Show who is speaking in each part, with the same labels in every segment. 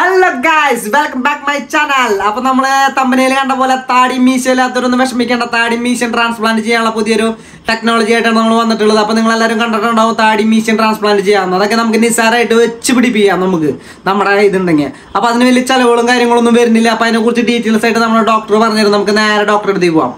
Speaker 1: Hello guys, welcome back my channel. അപ്പോൾ നമ്മൾ തമ്പനയിൽ കണ്ട പോലെ താടി മീശ ഇല്ലാത്തവരൊന്നും വിഷമിക്കേണ്ട. താടി മീശ ട്രാൻസ്പ്ലാന്റ് ചെയ്യാനുള്ള പുതിയൊരു ടെക്നോളജി ആയിട്ടാണ് നമ്മൾ വന്നിട്ടുള്ളത്. അപ്പോൾ നിങ്ങൾ എല്ലാവരും കണ്ടിട്ടുണ്ടാവും താടി മീശ ട്രാൻസ്പ്ലാന്റ് ചെയ്യാം. അതൊക്കെ നമുക്ക് നിസ്സാരമായിട്ട് വെച്ച് പിടിപ്പിക്കാം നമുക്ക് നമ്മുടെ ഇതുണ്ടെങ്കിൽ. അപ്പോൾ അതിന് വലിയ ചിലവുകളും കാര്യങ്ങളൊന്നും വരുന്നില്ല. അപ്പോൾ അതിനെക്കുറിച്ച് ഡീറ്റെയിൽസ് ആയിട്ട് നമ്മുടെ ഡോക്ടർ പറഞ്ഞുതരും. നമുക്ക് നേരെ ഡോക്ടറെ അടുത്തേക്ക് പോവാം.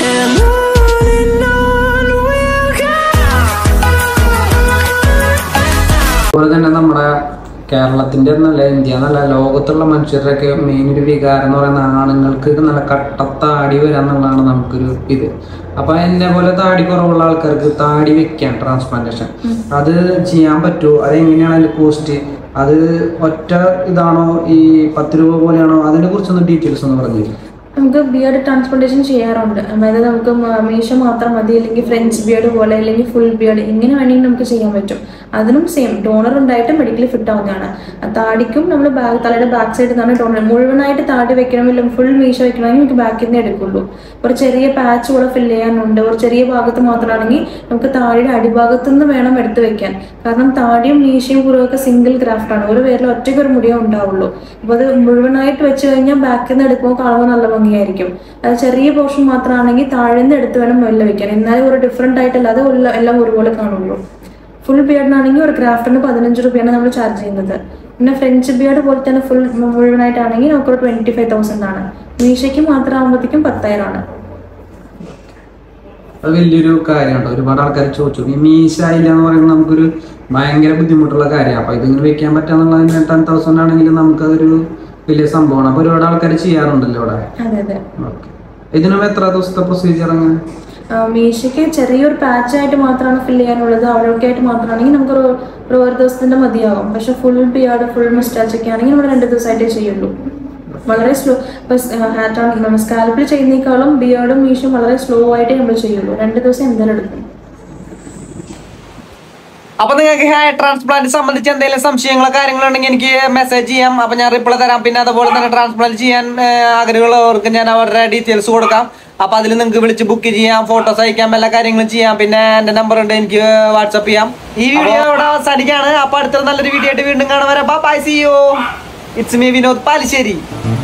Speaker 1: അതുപോലെ തന്നെ നമ്മുടെ കേരളത്തിൻ്റെ എന്നല്ല, ഇന്ത്യ എന്നല്ല, ലോകത്തുള്ള മനുഷ്യരുടെയൊക്കെ മെയിൻ ഒരു വികാരം എന്ന് പറയുന്ന ആണുങ്ങൾക്ക് നല്ല കട്ടത്താടി വരാന്നുള്ളതാണ് നമുക്കൊരു ഇത്. അപ്പൊ എന്നെ പോലെ താടി കുറവുള്ള ആൾക്കാർക്ക് താടി വെക്കാം ട്രാൻസ്പ്ലാന്റേഷൻ. അത് ചെയ്യാൻ പറ്റുമോ? അതെങ്ങനെയാണ് അതിന്റെ കോസ്റ്റ്? അത് ഒറ്റ ഇതാണോ ഈ 10 രൂപ പോലെയാണോ? അതിനെ കുറിച്ചൊന്ന് ഡീറ്റെയിൽസ് ഒന്ന് പറഞ്ഞു.
Speaker 2: നമുക്ക് ബിയർഡ് ട്രാൻസ്പ്ലാന്റേഷൻ ചെയ്യാറുണ്ട്. അതായത് നമുക്ക് മീശ മാത്രം മതി, അല്ലെങ്കിൽ ഫ്രഞ്ച് ബിയർഡ് പോലെ, അല്ലെങ്കിൽ ഫുൾ ബിയർഡ്, ഇങ്ങനെ വേണമെങ്കിൽ നമുക്ക് ചെയ്യാൻ പറ്റും. അതിനും സെയിം ഡോണർ ഉണ്ടായിട്ട് മെഡിക്കലി ഫിറ്റ് ആവുന്നതാണ്. താടിക്കും നമ്മൾ തലയുടെ ബാക്ക് സൈഡിൽ നിന്നാണ് ഡോണർ. മുഴുവനായിട്ട് താടി വെക്കണമെങ്കിലും ഫുൾ മീശ വെക്കണമെങ്കിൽ നമുക്ക് ബാക്കിൽ നിന്ന് എടുക്കുള്ളൂ. ഒരു ചെറിയ പാച്ച് കൂടെ ഫില്ല് ചെയ്യാനുണ്ട്. ഒരു ചെറിയ ഭാഗത്ത് മാത്രമാണെങ്കിൽ നമുക്ക് താടിയുടെ അടിഭാഗത്തു നിന്ന് വേണം എടുത്ത് വെക്കാൻ. കാരണം താടിയും മീശയും പുറമൊക്കെ സിംഗിൾ ഗ്രാഫ്റ്റ് ആണ്. ഒരു പേരിൽ ഒറ്റയ്ക്ക് ഒരു മുടിയേ ഉണ്ടാവുള്ളൂ. അപ്പോൾ അത് മുഴുവനായിട്ട് വെച്ച് കഴിഞ്ഞാൽ ബാക്കിൽ നിന്ന് എടുക്കുമ്പോൾ കാണുമ്പോൾ നല്ല ഭംഗിയായിരിക്കും. അത് ചെറിയ പോർഷൻ മാത്രമാണെങ്കിൽ താഴ്ന്ന് എടുത്ത് വേണം വെല്ല വെക്കാൻ. എന്നാലും ഒരു ഡിഫറെന്റ് ആയിട്ടല്ലാതെ എല്ലാം ഒരുപോലെ കാണുള്ളൂ. ഫുൾ ബിയർഡിനാണെങ്കിൽ ഒരു ഗ്രാഫ്റ്റിന് 15 രൂപയാണ് നമ്മൾ ചാർജ് ചെയ്യുന്നത്. പിന്നെ ഫ്രഞ്ച് ബിയർഡ് പോലെ തന്നെ ഫുൾ മുഴുവനായിട്ടാണെങ്കിൽ നമുക്കൊരു 25,000 ആണ്. മീശയ്ക്ക് മാത്രം ആകുമ്പോഴത്തേക്കും 10,000 ആണ്.
Speaker 1: അത് വലിയൊരു കാര്യമാണ്. ഒരുപാട് ആൾക്കാർ ചോദിച്ചു, ഈ മീശ ഇല്ല എന്ന് പറയുന്നത് നമുക്കൊരു ഭയങ്കര ബുദ്ധിമുട്ടുള്ള കാര്യമാണ്. അപ്പൊ ഇതിങ്ങനെ വെക്കാൻ പറ്റാന്നുള്ളതിന് 10,000 ആണെങ്കിലും നമുക്കതൊരു വലിയ സംഭവമാണ്. അപ്പൊ ഒരുപാട് ആൾക്കാർ ചെയ്യാറുണ്ടല്ലോ ഇവിടെ. ഇതിനും എത്ര ദിവസത്തെ പ്രൊസീജിയർ? അങ്ങനെ
Speaker 2: മീശയ്ക്ക് ചെറിയൊരു പാച്ചായിട്ട് മാത്രമാണ് ഫില്ല് ചെയ്യാനുള്ളത്. അവിടെയൊക്കെ ആയിട്ട് മാത്രമാണെങ്കിൽ നമുക്കൊരു 1 ദിവസത്തിന്റെ മതിയാകും. പക്ഷെ ഫുൾ ബിയർഡ് ഫുൾ മസ്റ്റാച്ച് ഒക്കെ ആണെങ്കിൽ നമ്മൾ 2 ദിവസമായിട്ടേ ചെയ്യുള്ളൂ. വളരെ സ്ലോ. ഇപ്പൊ സ്കാൽപ്പിൽ ചെയ്യുന്നേക്കാളും ബിയർഡും മീശയും വളരെ സ്ലോ ആയിട്ടേ നമ്മൾ ചെയ്യുള്ളൂ. 2 ദിവസം എന്തായാലും എടുക്കും.
Speaker 1: അപ്പൊ നിങ്ങൾക്ക് ഹെയർ ട്രാൻസ്പ്ലാന്റ് സംബന്ധിച്ച് എന്തെങ്കിലും സംശയങ്ങളോ കാര്യങ്ങളോ ഉണ്ടെങ്കിൽ എനിക്ക് മെസ്സേജ് ചെയ്യാം. അപ്പൊ ഞാൻ റിപ്ലൈ തരാം. പിന്നെ അതുപോലെ തന്നെ ട്രാൻസ്പ്ലാന്റ് ചെയ്യാൻ ആഗ്രഹമുള്ളവർക്ക് ഞാൻ അവരുടെ ഡീറ്റെയിൽസ് കൊടുക്കാം. അപ്പൊ അതിൽ നിങ്ങൾക്ക് വിളിച്ച് ബുക്ക് ചെയ്യാം, ഫോട്ടോസ് അയക്കാം, എല്ലാ കാര്യങ്ങളും ചെയ്യാം. പിന്നെ എന്റെ നമ്പർ ഉണ്ട്, എനിക്ക് വാട്സപ്പ് ചെയ്യാം. ഈ വീഡിയോ ഇവിടെ അവസാനിക്കാണ്. അപ്പൊ അടുത്തൊരു നല്ലൊരു വീഡിയോ ആയിട്ട് വീണ്ടും കാണാൻ വരാം. Bye, see you. It's me Vinod Palissery.